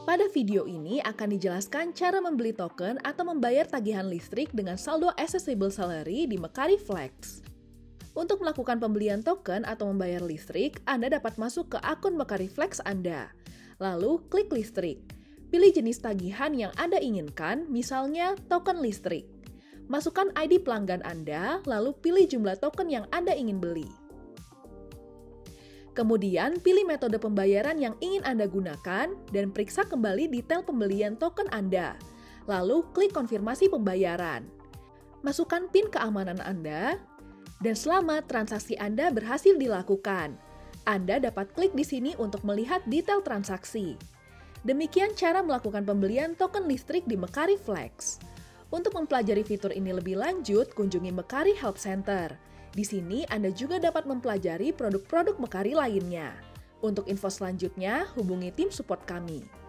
Pada video ini akan dijelaskan cara membeli token atau membayar tagihan listrik dengan saldo accessible salary di Mercari Flex. Untuk melakukan pembelian token atau membayar listrik, Anda dapat masuk ke akun Mercari Flex Anda. Lalu, klik listrik. Pilih jenis tagihan yang Anda inginkan, misalnya token listrik. Masukkan ID pelanggan Anda, lalu pilih jumlah token yang Anda ingin beli. Kemudian, pilih metode pembayaran yang ingin Anda gunakan dan periksa kembali detail pembelian token Anda. Lalu, klik konfirmasi pembayaran. Masukkan PIN keamanan Anda, dan selamat transaksi Anda berhasil dilakukan. Anda dapat klik di sini untuk melihat detail transaksi. Demikian cara melakukan pembelian token listrik di Mercari Flex. Untuk mempelajari fitur ini lebih lanjut, kunjungi Mercari Help Center. Di sini Anda juga dapat mempelajari produk-produk Mercari lainnya. Untuk info selanjutnya, hubungi tim support kami.